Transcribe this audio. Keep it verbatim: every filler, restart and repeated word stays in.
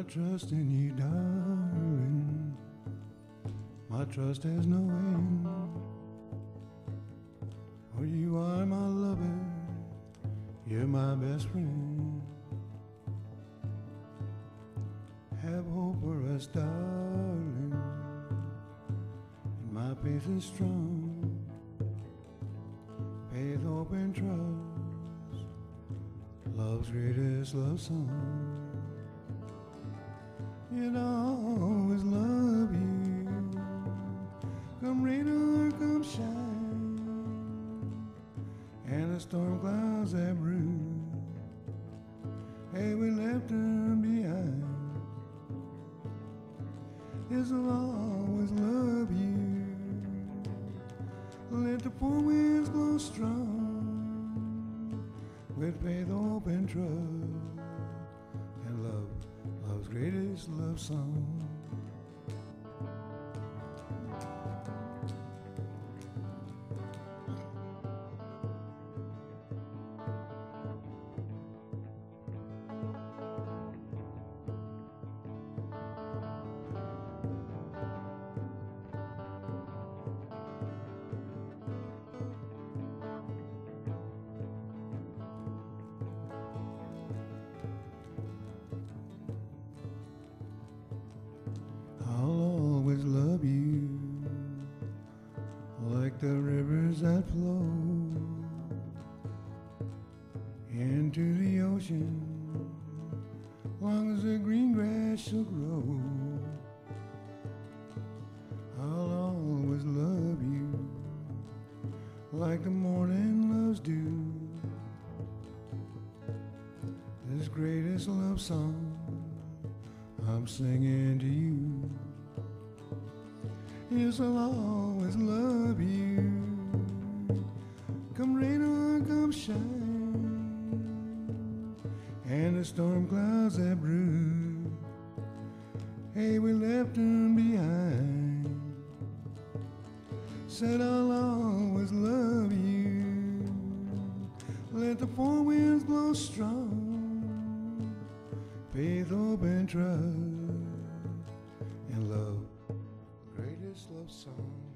my trust in you, darling. My trust has no end. For you are my lover, you're my best friend. Have hope for us, darling, and my faith is strong. Faith, hope, and trust, love's greatest love song. Yet I'll always love you, come rain or come shine, and the storm clouds that brew, hey, we left them behind. Yes, I'll always love you, let the four winds blow strong, with faith, hope, and trust, and love, love's greatest love song. I'll always love you like the rivers that flow into the ocean, long as the green grass shall grow. I'll always love you like the morning loves dew, this greatest love song I'm singing to you. Yes, I'll always love you, come rain or come shine, and the storm clouds that brew, hey, we left them behind. Said I'll always love you, let the four winds blow strong, faith, hope, and trust, and love, greatest love song.